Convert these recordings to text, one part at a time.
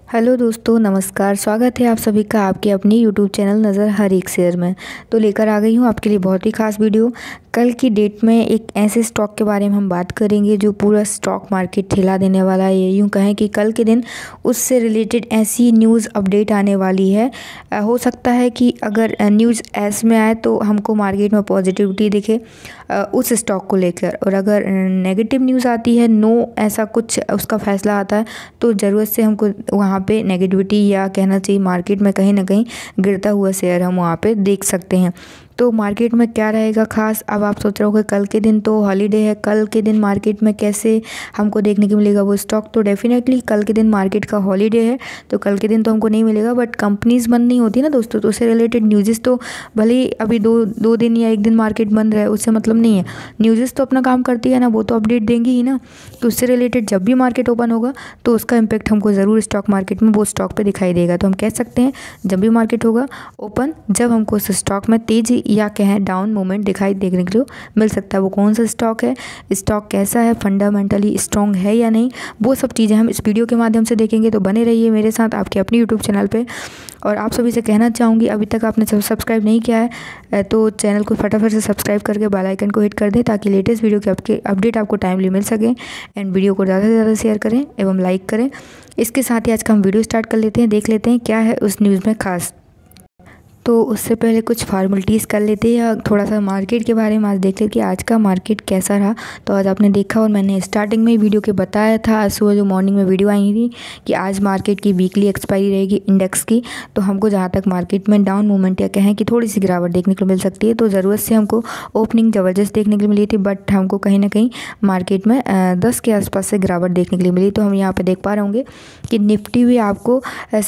Hello दोस्तों, नमस्कार। स्वागत है आप सभी का आपके अपने यूट्यूब चैनल नज़र हर एक शेयर में। तो लेकर आ गई हूँ आपके लिए बहुत ही खास वीडियो। कल की डेट में एक ऐसे स्टॉक के बारे में हम बात करेंगे जो पूरा स्टॉक मार्केट हिला देने वाला है। यूँ कहें कि कल के दिन उससे रिलेटेड ऐसी न्यूज़ अपडेट आने वाली है। हो सकता है कि अगर न्यूज़ ऐस में आए तो हमको मार्केट में पॉजिटिविटी दिखे उस स्टॉक को लेकर, और अगर नेगेटिव न्यूज़ आती है, नो ऐसा कुछ उसका फैसला आता है, तो ज़रूरत से हमको वहाँ पे नेगेटिविटी या कहना चाहिए मार्केट में कहीं ना कहीं गिरता हुआ शेयर हम वहाँ पे देख सकते हैं। तो मार्केट में क्या रहेगा खास, अब आप सोच रहे हो कि कल के दिन तो हॉलीडे है, कल के दिन मार्केट में कैसे हमको देखने को मिलेगा वो स्टॉक। तो डेफिनेटली कल के दिन मार्केट का हॉलीडे है, तो कल के दिन तो हमको नहीं मिलेगा। बट कंपनीज बंद नहीं होती ना दोस्तों, तो उससे रिलेटेड न्यूज़ तो भले ही अभी दो दिन या एक दिन मार्केट बंद रहे, उससे मतलब नहीं है। न्यूज़ तो अपना काम करती है ना, वो तो अपडेट देंगी ही ना। तो उससे रिलेटेड जब भी मार्केट ओपन होगा तो उसका इम्पैक्ट हमको ज़रूर स्टॉक मार्केट में वो स्टॉक पे दिखाई देगा। तो हम कह सकते हैं जब भी मार्केट होगा ओपन, जब हमको उस स्टॉक में तेज़ी या कहें डाउन मूवमेंट दिखाई देखने के लिए मिल सकता है, वो कौन सा स्टॉक है, स्टॉक कैसा है, फंडामेंटली स्ट्रॉन्ग है या नहीं, वो सब चीज़ें हम इस वीडियो के माध्यम से देखेंगे। तो बने रहिए मेरे साथ आपके अपने यूट्यूब चैनल पे। और आप सभी से कहना चाहूँगी, अभी तक आपने सब्सक्राइब नहीं किया है तो चैनल को फटाफट से सब्सक्राइब करके बेल आइकन को हिट कर दें, ताकि लेटेस्ट वीडियो के आपके अपडेट आपको टाइमली मिल सके। एंड वीडियो को ज़्यादा से ज़्यादा शेयर करें एवं लाइक करें। इसके साथ ही आज का हम वीडियो स्टार्ट कर लेते हैं, देख लेते हैं क्या है उस न्यूज़ में खास। तो उससे पहले कुछ फॉर्मेलिटीज़ कर लेते हैं या थोड़ा सा मार्केट के बारे में आज देखते हैं कि आज का मार्केट कैसा रहा। तो आज आपने देखा और मैंने स्टार्टिंग में ही वीडियो के बताया था, आज सुबह जो मॉर्निंग में वीडियो आई थी कि आज मार्केट की वीकली एक्सपायरी रहेगी इंडेक्स की। तो हमको जहाँ तक मार्केट में डाउन मूवमेंट या कहें कि थोड़ी सी गिरावट देखने को मिल सकती है। तो ज़रूरत से हमको ओपनिंग ज़बरदस्त देखने के लिए मिली थी, बट हमको कहीं ना कहीं मार्केट में 10 के आसपास से गिरावट देखने के लिए मिली। तो हम यहाँ पर देख पा रहे होंगे कि निफ्टी भी आपको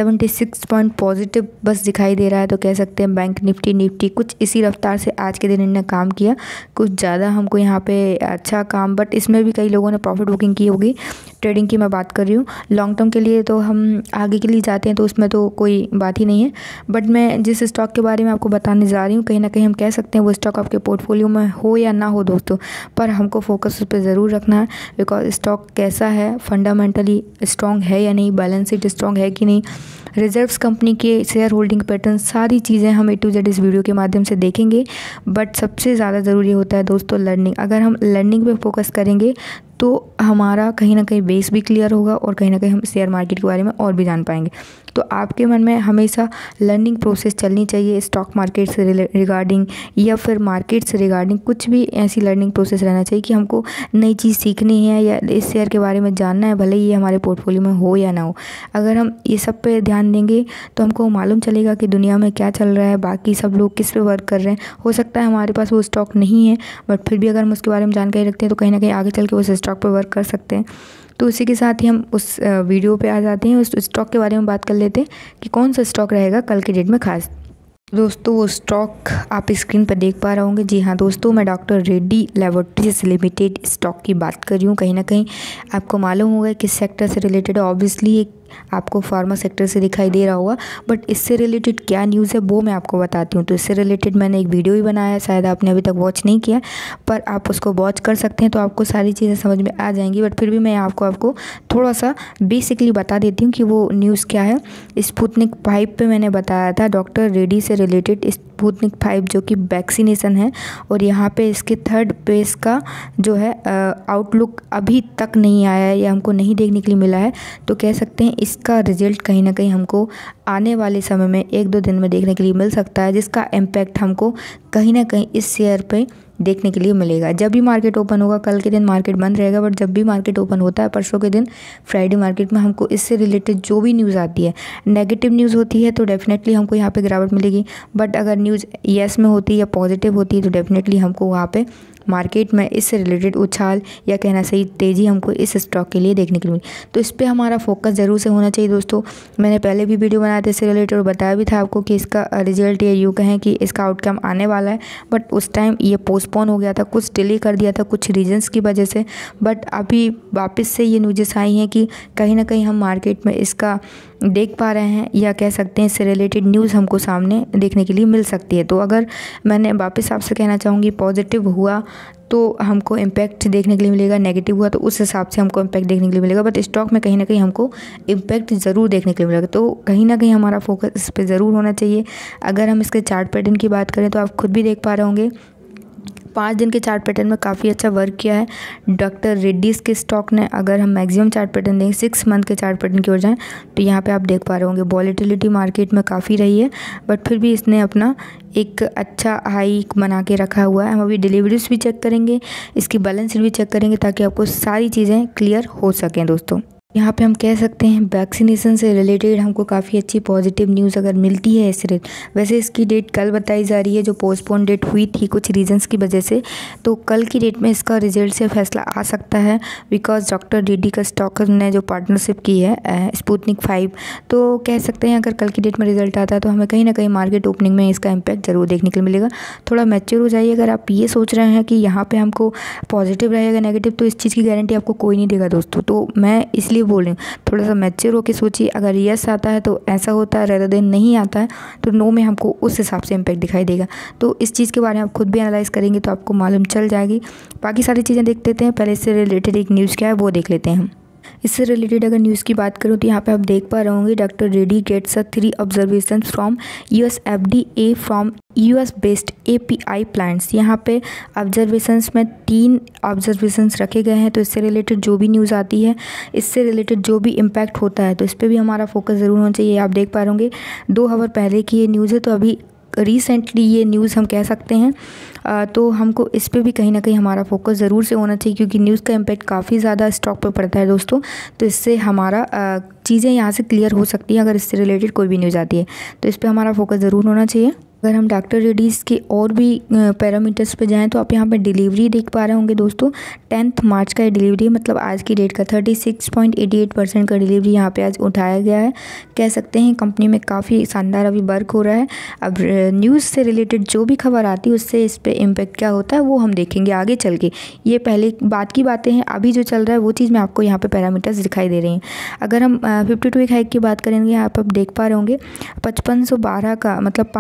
76 पॉइंट पॉजिटिव बस दिखाई दे रहा है। तो कह सकते हैं बैंक निफ्टी कुछ इसी रफ्तार से आज के दिन इन्होंने काम किया, कुछ ज़्यादा हमको यहाँ पे अच्छा काम, बट इसमें भी कई लोगों ने प्रॉफिट बुकिंग की होगी। ट्रेडिंग की मैं बात कर रही हूँ, लॉन्ग टर्म के लिए तो हम आगे के लिए जाते हैं तो उसमें तो कोई बात ही नहीं है। बट मैं जिस स्टॉक के बारे में आपको बताने जा रही हूँ, कहीं ना कहीं हम कह सकते हैं वो स्टॉक आपके पोर्टफोलियो में हो या ना हो दोस्तों, पर हमको फोकस उस पर ज़रूर रखना है। बिकॉज स्टॉक कैसा है, फंडामेंटली स्ट्रॉन्ग है या नहीं, बैलेंस शीट स्ट्रॉन्ग है कि नहीं, रिजर्व्स कंपनी के शेयर होल्डिंग पैटर्न, सारी चीज़ें हम A to Z इस वीडियो के माध्यम से देखेंगे। बट सबसे ज़्यादा ज़रूरी होता है दोस्तों लर्निंग। अगर हम लर्निंग पे फोकस करेंगे तो हमारा कहीं ना कहीं बेस भी क्लियर होगा और कहीं ना कहीं हम शेयर मार्केट के बारे में और भी जान पाएंगे। तो आपके मन में हमेशा लर्निंग प्रोसेस चलनी चाहिए स्टॉक मार्केट से रिगार्डिंग, या फिर मार्केट से रिगार्डिंग कुछ भी ऐसी लर्निंग प्रोसेस रहना चाहिए कि हमको नई चीज़ सीखनी है या इस शेयर के बारे में जानना है, भले ही ये हमारे पोर्टफोलियो में हो या ना हो। अगर हम ये सब पे ध्यान देंगे तो हमको मालूम चलेगा कि दुनिया में क्या चल रहा है, बाकी सब लोग किस पे वर्क कर रहे हैं। हो सकता है हमारे पास वो स्टॉक नहीं है, बट फिर भी अगर हम उसके बारे में जानकारी रखते हैं तो कहीं ना कहीं आगे चल के उस स्टॉक पर वर्क कर सकते हैं। तो उसी के साथ ही हम उस वीडियो पे आ जाते हैं, उस स्टॉक के बारे में बात कर लेते हैं कि कौन सा स्टॉक रहेगा कल की डेट में खास। दोस्तों वो स्टॉक आप स्क्रीन पर देख पा रहे होंगे। जी हाँ दोस्तों, मैं doctor Reddy laboratories limited stock की बात कर रही हूँ। कहीं ना कहीं आपको मालूम होगा किस सेक्टर से रिलेटेड है, ऑब्वियसली आपको फार्मा सेक्टर से दिखाई दे रहा होगा। बट इससे रिलेटेड क्या न्यूज़ है वो मैं आपको बताती हूँ। तो इससे रिलेटेड मैंने एक वीडियो भी बनाया है, शायद आपने अभी तक वॉच नहीं किया, पर आप उसको वॉच कर सकते हैं तो आपको सारी चीज़ें समझ में आ जाएंगी। बट फिर भी मैं आपको थोड़ा सा बेसिकली बता देती हूँ कि वो न्यूज़ क्या है। स्पुतनिक 5 पे मैंने बताया था डॉक्टर रेड्डी से रिलेटेड स्पुतनिक 5 जो कि वैक्सीनेशन है, और यहाँ पे इसके 3rd फेज का जो है आउटलुक अभी तक नहीं आया है या हमको नहीं देखने के लिए मिला है। तो कह सकते हैं इसका रिजल्ट कहीं ना कहीं हमको आने वाले समय में 1-2 दिन में देखने के लिए मिल सकता है, जिसका इम्पैक्ट हमको कहीं ना कहीं इस शेयर पे देखने के लिए मिलेगा जब भी मार्केट ओपन होगा। कल के दिन मार्केट बंद रहेगा, बट जब भी मार्केट ओपन होता है परसों के दिन फ्राइडे मार्केट में, हमको इससे रिलेटेड जो भी न्यूज़ आती है, नेगेटिव न्यूज़ होती है तो डेफिनेटली हमको यहाँ पे गिरावट मिलेगी। बट अगर न्यूज़ येस में होती है या पॉजिटिव होती है तो डेफिनेटली हमको वहाँ पे मार्केट में इससे रिलेटेड उछाल या कहना सही तेज़ी हमको इस स्टॉक के लिए देखने के लिए मिली। तो इस पे हमारा फोकस ज़रूर से होना चाहिए दोस्तों। मैंने पहले भी वीडियो बनाया था इससे रिलेटेड और बताया भी था आपको कि इसका रिजल्ट या यूँ कहें कि इसका आउटकम आने वाला है, बट उस टाइम ये पोस्टपोन हो गया था, कुछ डिले कर दिया था कुछ रीजन्स की वजह से। बट अभी वापस से ये न्यूज़ेस आई हैं कि कहीं ना कहीं हम मार्केट में इसका देख पा रहे हैं, या कह सकते हैं इससे रिलेटेड न्यूज़ हमको सामने देखने के लिए मिल सकती है। तो अगर मैंने वापस आपसे कहना चाहूँगी, पॉजिटिव हुआ तो हमको इम्पैक्ट देखने के लिए मिलेगा, नेगेटिव हुआ तो उस हिसाब से हमको इम्पैक्ट देखने के लिए मिलेगा, बट स्टॉक में कहीं ना कहीं हमको इम्पैक्ट ज़रूर देखने के लिए मिलेगा। तो कहीं ना कहीं हमारा फोकस इस पर ज़रूर होना चाहिए। अगर हम इसके चार्ट पैटर्न की बात करें तो आप खुद भी देख पा रहे होंगे 5 दिन के चार्ट पैटर्न में काफ़ी अच्छा वर्क किया है डॉक्टर रेड्डीज़ के स्टॉक ने। अगर हम मैक्सिमम चार्ट पैटर्न देखें 6 मंथ के चार्ट पैटर्न की ओर जाएँ तो यहाँ पे आप देख पा रहे होंगे वॉलेटिलिटी मार्केट में काफ़ी रही है, बट फिर भी इसने अपना एक अच्छा हाई बना के रखा हुआ है। हम अभी डिलीवरीज भी चेक करेंगे, इसकी बैलेंस शीट भी चेक करेंगे ताकि आपको सारी चीज़ें क्लियर हो सकें दोस्तों। यहाँ पे हम कह सकते हैं वैक्सीनेशन से रिलेटेड हमको काफ़ी अच्छी पॉजिटिव न्यूज़ अगर मिलती है इस रेट। वैसे इसकी डेट कल बताई जा रही है, जो पोस्टपोन डेट हुई थी कुछ रीजंस की वजह से, तो कल की डेट में इसका रिजल्ट से फैसला आ सकता है, बिकॉज डॉक्टर रेड्डी का स्टॉक ने जो पार्टनरशिप की है स्पुतनिक 5, तो कह सकते हैं अगर कल की डेट में रिजल्ट आता है तो हमें कहीं ना कहीं मार्केट ओपनिंग में इसका इम्पैक्ट ज़रूर देखने के लिए मिलेगा। थोड़ा मैच्योर हो जाइए। अगर आप ये सोच रहे हैं कि यहाँ पर हमको पॉजिटिव रहेगा नेगेटिव, तो इस चीज़ की गारंटी आपको कोई नहीं देगा दोस्तों। तो मैं इसलिए बोल रही हूँ थोड़ा सा मैच्योर होकर सोचिए। अगर यस आता है तो ऐसा होता है, रेदर देन नहीं आता है तो नो में हमको उस हिसाब से इम्पैक्ट दिखाई देगा। तो इस चीज़ के बारे में आप खुद भी एनालाइज़ करेंगे तो आपको मालूम चल जाएगी। बाकी सारी चीज़ें देख लेते हैं। पहले इससे रिलेटेड एक न्यूज़ क्या है वो देख लेते हैं हम। इससे रिलेटेड अगर न्यूज़ की बात करूँ तो यहाँ पे आप देख पा रहे होंगे doctor Reddy gets 3 observation from US FDA from US based API plants. यहाँ पे ऑब्जर्वेशंस में 3 ऑब्जर्वेशंस रखे गए हैं। तो इससे रिलेटेड जो भी न्यूज़ आती है, इससे रिलेटेड जो भी इम्पैक्ट होता है, तो इस पर भी हमारा फोकस ज़रूर होना चाहिए। आप देख पा रहे होंगे 2 आवर पहले की ये न्यूज़ है, तो अभी रिसेंटली ये न्यूज़ हम कह सकते हैं। तो हमको इस पे भी कहीं ना कहीं हमारा फोकस ज़रूर से होना चाहिए, क्योंकि न्यूज़ का इम्पैक्ट काफ़ी ज़्यादा स्टॉक पर पड़ता है दोस्तों। तो इससे हमारा चीज़ें यहाँ से क्लियर हो सकती हैं अगर इससे रिलेटेड कोई भी न्यूज़ आती है, तो इस पर हमारा फोकस ज़रूर होना चाहिए। अगर हम डॉक्टर रेड्डीज़ के और भी पैरामीटर्स पे जाएं तो आप यहाँ पे डिलीवरी देख पा रहे होंगे दोस्तों। 10 मार्च का डिलीवरी, मतलब आज की डेट का 36.88% का डिलीवरी यहाँ पे आज उठाया गया है। कह सकते हैं कंपनी में काफ़ी शानदार अभी वर्क हो रहा है। अब न्यूज़ से रिलेटेड जो भी खबर आती है उससे इस पर इम्पैक्ट क्या होता है वो हम देखेंगे आगे चल के। ये पहले बात की बातें हैं, अभी जो चल रहा है वो चीज़ मैं आपको यहाँ पर पैरामीटर्स दिखाई दे रही हैं। अगर हम 52 वीक हाइक की बात करेंगे, आप देख पा रहे होंगे 5512 का, मतलब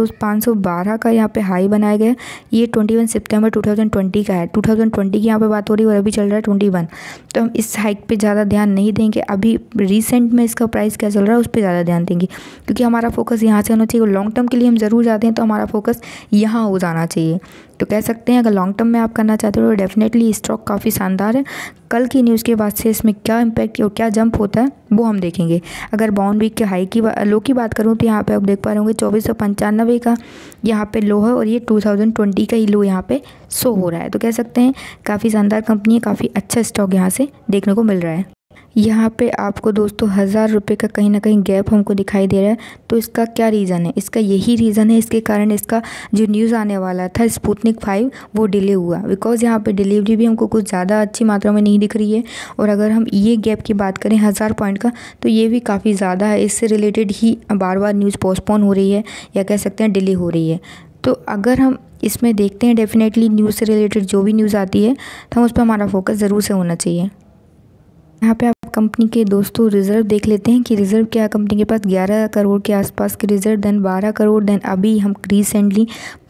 512 का यहाँ पे हाई बनाया गया। ये 21 सितंबर 2020 का है। 2020 की यहाँ पे बात हो रही है और अभी चल रहा है 21। तो हम इस हाइक पे ज़्यादा ध्यान नहीं देंगे। अभी रिसेंट में इसका प्राइस क्या चल रहा है उस पर ज़्यादा ध्यान देंगे, क्योंकि हमारा फोकस यहाँ से होना चाहिए। लॉन्ग टर्म के लिए हम ज़रूर जाते हैं तो हमारा फोकस यहाँ हो जाना चाहिए। तो कह सकते हैं अगर लॉन्ग टर्म में आप करना चाहते हो तो डेफिनेटली स्टॉक काफ़ी शानदार है। कल की न्यूज़ के बाद से इसमें क्या इम्पैक्ट और क्या जंप होता है वो हम देखेंगे। अगर बाउंड वीक के हाई की लो की बात करूँ तो यहाँ पे आप देख पा रहे होंगे 2495 का यहाँ पे लो है, और ये 2020 का ही लो यहाँ पे शो हो रहा है। तो कह सकते हैं काफ़ी शानदार कंपनी है, काफ़ी अच्छा स्टॉक यहाँ से देखने को मिल रहा है। यहाँ पे आपको दोस्तों 1000 रुपये का कहीं ना कहीं गैप हमको दिखाई दे रहा है। तो इसका क्या रीज़न है? इसका यही रीज़न है, इसके कारण इसका जो न्यूज़ आने वाला था स्पुतनिक 5 वो डिले हुआ, बिकॉज़ यहाँ पे डिलीवरी भी हमको कुछ ज़्यादा अच्छी मात्रा में नहीं दिख रही है। और अगर हम ये गैप की बात करें 1000 पॉइंट का, तो ये भी काफ़ी ज़्यादा है। इससे रिलेटेड ही बार बार न्यूज़ पोस्टपोन हो रही है या कह सकते हैं डिले हो रही है। तो अगर हम इसमें देखते हैं डेफिनेटली न्यूज़ से रिलेटेड जो भी न्यूज़ आती है तो हम उस पर हमारा फोकस ज़रूर से होना चाहिए। यहाँ पे आप कंपनी के दोस्तों रिज़र्व देख लेते हैं कि रिज़र्व क्या, कंपनी के पास 11 करोड़ के आसपास के रिज़र्व, देन 12 करोड़, देन अभी हम रिसेंटली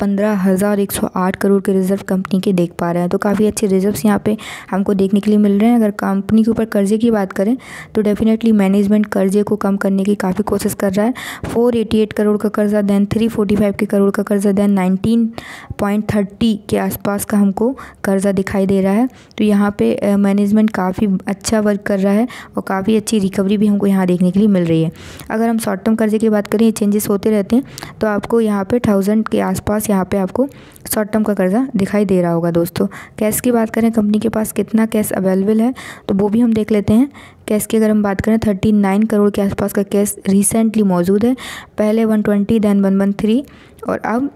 15,108 करोड़ के रिज़र्व कंपनी के देख पा रहे हैं। तो काफ़ी अच्छे रिज़र्व्स यहाँ पे हमको देखने के लिए मिल रहे हैं। अगर कंपनी के ऊपर कर्जे की बात करें तो डेफिनेटली मैनेजमेंट कर्जे को कम करने की काफ़ी कोशिश कर रहा है। 488 करोड़ का कर्जा, देन 345 करोड़ का कर्जा, देन 19.30 के आसपास का हमको कर्जा दिखाई दे रहा है। तो यहाँ पे मैनेजमेंट काफ़ी अच्छा वर्क कर रहा है और काफ़ी अच्छी रिकवरी भी हमको यहाँ देखने के लिए मिल रही है। अगर हम शॉर्ट टर्म कर्जे की बात करें, चेंजेस होते रहते हैं, तो आपको यहाँ पे 1000 के आसपास यहाँ पे आपको शॉर्ट टर्म का कर्जा दिखाई दे रहा होगा दोस्तों। कैश की बात करें, कंपनी के पास कितना कैश अवेलेबल है तो वो भी हम देख लेते हैं। कैश की अगर हम बात करें 39 करोड़ के आसपास का कैश रिसेंटली मौजूद है। पहले 120, देन 113 और अब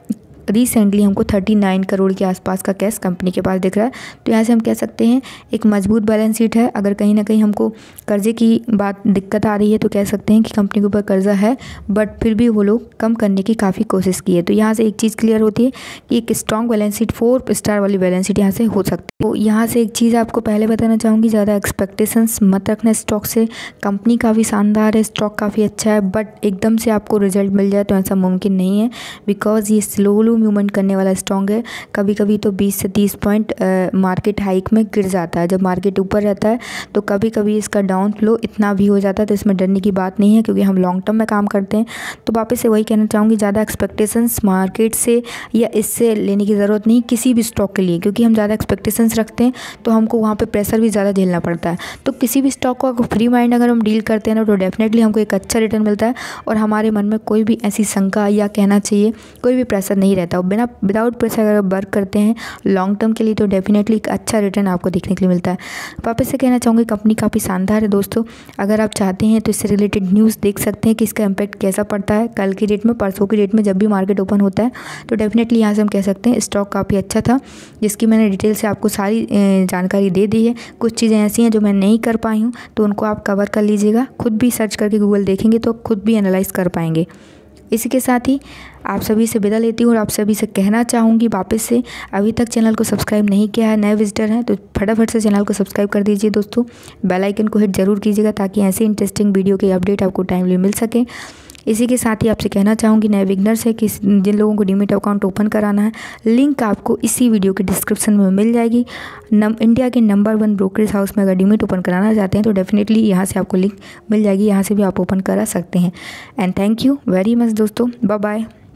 रिसेंटली हमको 39 करोड़ के आसपास का कैश कंपनी के पास दिख रहा है। तो यहाँ से हम कह सकते हैं एक मजबूत बैलेंस शीट है। अगर कहीं ना कहीं हमको कर्जे की बात दिक्कत आ रही है तो कह सकते हैं कि कंपनी के ऊपर कर्जा है, बट फिर भी वो लोग कम करने की काफ़ी कोशिश की है। तो यहाँ से एक चीज़ क्लियर होती है कि एक स्ट्रॉन्ग बैलेंस शीट, 4 स्टार वाली बैलेंस शीट यहाँ से हो सकती है। तो यहाँ से एक चीज़ आपको पहले बताना चाहूँगी, ज़्यादा एक्सपेक्टेशंस मत रखना स्टॉक से। कंपनी काफ़ी शानदार है, स्टॉक काफ़ी अच्छा है, बट एकदम से आपको रिजल्ट मिल जाए तो ऐसा मुमकिन नहीं है, बिकॉज ये स्लो मूवमेंट करने वाला स्टॉक है। कभी कभी तो 20 से 30 पॉइंट मार्केट हाइक में गिर जाता है। जब मार्केट ऊपर रहता है तो कभी कभी इसका डाउन फ्लो इतना भी हो जाता है, तो इसमें डरने की बात नहीं है क्योंकि हम लॉन्ग टर्म में काम करते हैं। तो वापस से वही कहना चाहूँगी, ज़्यादा एक्सपेक्टेशंस मार्केट से या इससे लेने की ज़रूरत नहीं किसी भी स्टॉक के लिए, क्योंकि हम ज़्यादा एक्सपेक्टेशंस रखते हैं तो हमको वहाँ पे प्रेशर भी ज़्यादा झेलना पड़ता है। तो किसी भी स्टॉक को फ्री माइंड अगर हम डील करते हैं ना तो डेफिनेटली हमको एक अच्छा रिटर्न मिलता है और हमारे मन में कोई भी ऐसी शंका या कहना चाहिए कोई भी प्रेशर नहीं रहता। विदाउट प्रेशर अगर वर्क करते हैं लॉन्ग टर्म के लिए तो डेफिनेटली एक अच्छा रिटर्न आपको देखने के लिए मिलता है। वापस से कहना चाहूँगी कंपनी काफ़ी शानदार है दोस्तों। अगर आप चाहते हैं तो इससे रिलेटेड न्यूज़ देख सकते हैं कि इसका इम्पैक्ट कैसा पड़ता है कल की डेट में, परसों की डेट में जब भी मार्केट ओपन होता है। तो डेफिनेटली यहाँ से हम कह सकते हैं स्टॉक काफ़ी अच्छा था, जिसकी मैंने डिटेल से आपको सारी जानकारी दे दी है। कुछ चीज़ें ऐसी हैं जो मैं नहीं कर पाई हूँ तो उनको आप कवर कर लीजिएगा, खुद भी सर्च करके गूगल देखेंगे तो खुद भी एनालाइज कर पाएंगे। इसी के साथ ही आप सभी से विदा लेती हूँ और आप सभी से कहना चाहूँगी वापस से, अभी तक चैनल को सब्सक्राइब नहीं किया है, नए विजिटर हैं तो फटाफट से चैनल को सब्सक्राइब कर दीजिए दोस्तों। बेल आइकन को हिट ज़रूर कीजिएगा ताकि ऐसे इंटरेस्टिंग वीडियो के अपडेट आपको टाइमली मिल सके। इसी के साथ ही आपसे कहना चाहूँगी नए बिगनर्स है कि जिन लोगों को डीमैट अकाउंट ओपन कराना है, लिंक आपको इसी वीडियो के डिस्क्रिप्शन में मिल जाएगी। इंडिया के नंबर 1 ब्रोकरेज हाउस में अगर डीमैट ओपन कराना चाहते हैं तो डेफिनेटली यहाँ से आपको लिंक मिल जाएगी, यहाँ से भी आप ओपन करा सकते हैं। And thank you very much दोस्तों, बाय बाय।